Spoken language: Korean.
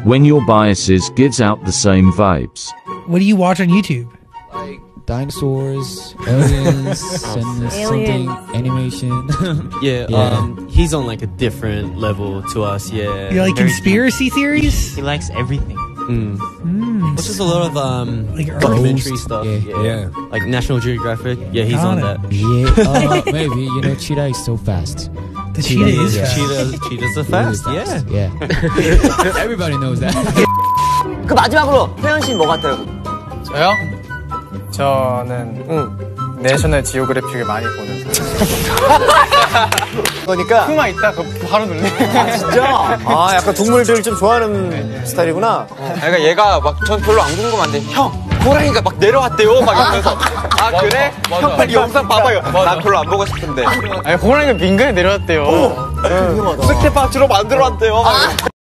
When your biases gives out the same vibes. What do you watch on YouTube? Like dinosaurs, aliens, and something animation. Yeah, he's on like a different level to us. Yeah, You like conspiracy theories? He likes everything. It's just a lot of Like documentary Earth? stuff. Yeah. Like National Geographic. Yeah, he's on that. Yeah, maybe. You know, cheetah is so fast. The cheetah is fast. Cheetahs are fast. Yeah. Yeah. Everybody knows that. 그 마지막으로 태연 씨는 뭐 같아요? 저요? 저는 내셔널 지오그래픽을 많이 보는 그러니까 푸마 있다 그 바로 눌리. 진짜? 아 약간 동물들을 좀 좋아하는 스타일이구나. 그러니까 얘가 막 전 별로 안 궁금한데 형 호랑이가 막 내려왔대요 막 이러면서 아 그래? 형 빨리 영상 봐봐요. 난 별로 안 보고 싶은데 아니 호랑이가 민간에 내려왔대요. 위험하다. 스테파트로 만들어왔대요.